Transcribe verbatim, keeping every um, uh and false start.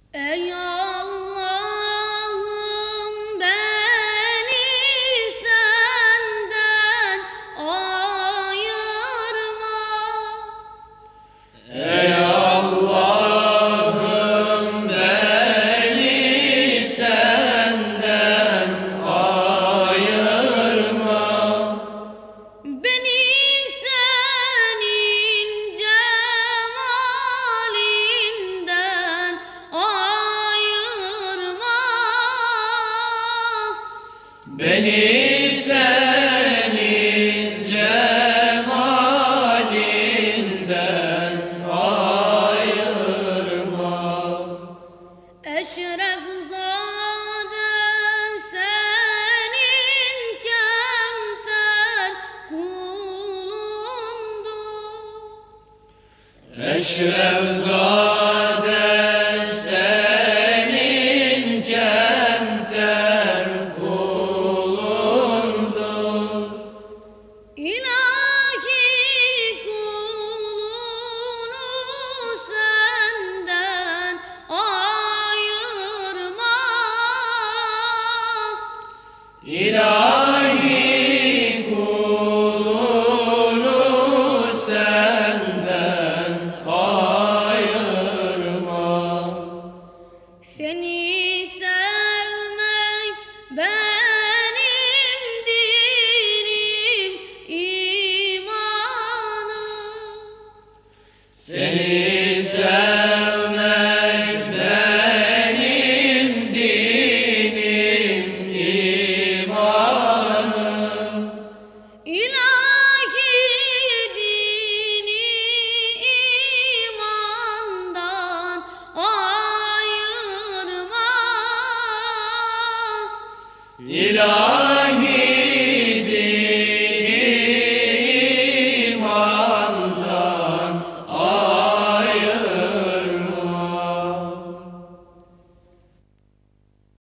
Ey Allah'ım beni senden ayırma. Ey Allahım beni senden ayırma. Beni senin cemalinden ayırma. Beni senin cemalinden ayırma. Eşref zaden senin kemter kulundur. Eşrefzade senin kemter kulundur. İlahi kulunu senden ayırma. İlahi kulunu senden ayırma. Seni sevmek benim dinim, imanım. Seni sevmek benim dinim, imanım. İlahi dini imandan ayırma. İlahi